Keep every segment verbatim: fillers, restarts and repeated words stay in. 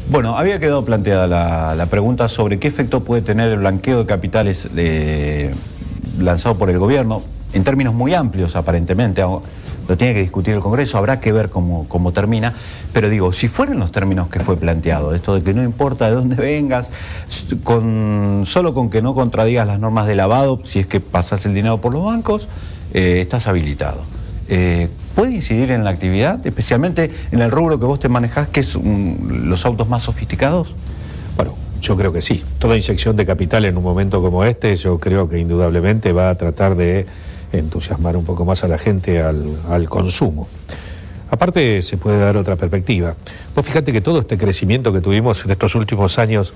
Bueno, había quedado planteada la, la pregunta sobre qué efecto puede tener el blanqueo de capitales eh, lanzado por el gobierno, en términos muy amplios aparentemente. Lo tiene que discutir el Congreso, habrá que ver cómo, cómo termina, pero digo, si fueran los términos que fue planteado, esto de que no importa de dónde vengas, con, solo con que no contradigas las normas de lavado, si es que pasas el dinero por los bancos, eh, estás habilitado. Eh, ¿Puede incidir en la actividad, especialmente en el rubro que vos te manejás, que es um, los autos más sofisticados? Bueno, yo creo que sí. Toda inyección de capital en un momento como este, yo creo que indudablemente va a tratar de entusiasmar un poco más a la gente al, al consumo. Aparte, se puede dar otra perspectiva. Vos fíjate que todo este crecimiento que tuvimos en estos últimos años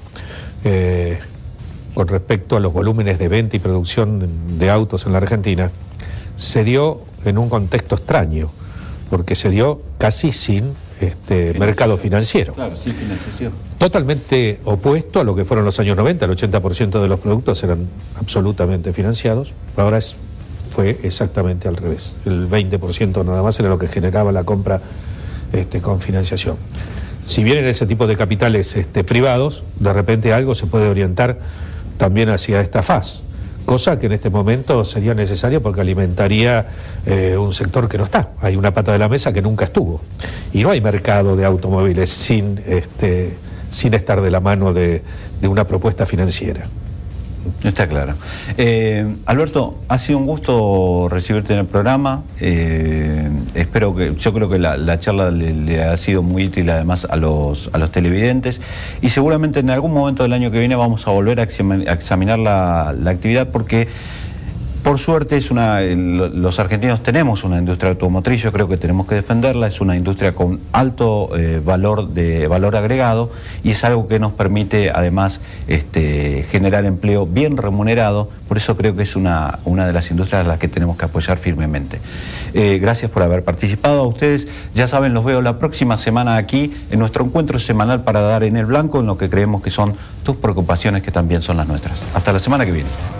eh, con respecto a los volúmenes de venta y producción de autos en la Argentina, se dio en un contexto extraño, porque se dio casi sin este, mercado financiero. Claro, sin financiación. Totalmente opuesto a lo que fueron los años noventa, el ochenta por ciento de los productos eran absolutamente financiados, ahora es, fue exactamente al revés, el veinte por ciento nada más era lo que generaba la compra este, con financiación. Si vienen ese tipo de capitales este, privados, de repente algo se puede orientar también hacia esta faz, cosa que en este momento sería necesaria porque alimentaría eh, un sector que no está. Hay una pata de la mesa que nunca estuvo. Y no hay mercado de automóviles sin, este, sin estar de la mano de, de una propuesta financiera. Está claro. Eh, Alberto, ha sido un gusto recibirte en el programa. Eh, espero que, yo creo que la, la charla le, le ha sido muy útil además a los, a los televidentes, y seguramente en algún momento del año que viene vamos a volver a examinar la, la actividad, porque por suerte es una, los argentinos tenemos una industria automotriz, yo creo que tenemos que defenderla, es una industria con alto eh, valor de valor agregado, y es algo que nos permite además este, generar empleo bien remunerado. Por eso creo que es una, una de las industrias a las que tenemos que apoyar firmemente. Eh, gracias por haber participado. A ustedes, ya saben, los veo la próxima semana aquí en nuestro encuentro semanal para dar en el blanco en lo que creemos que son tus preocupaciones, que también son las nuestras. Hasta la semana que viene.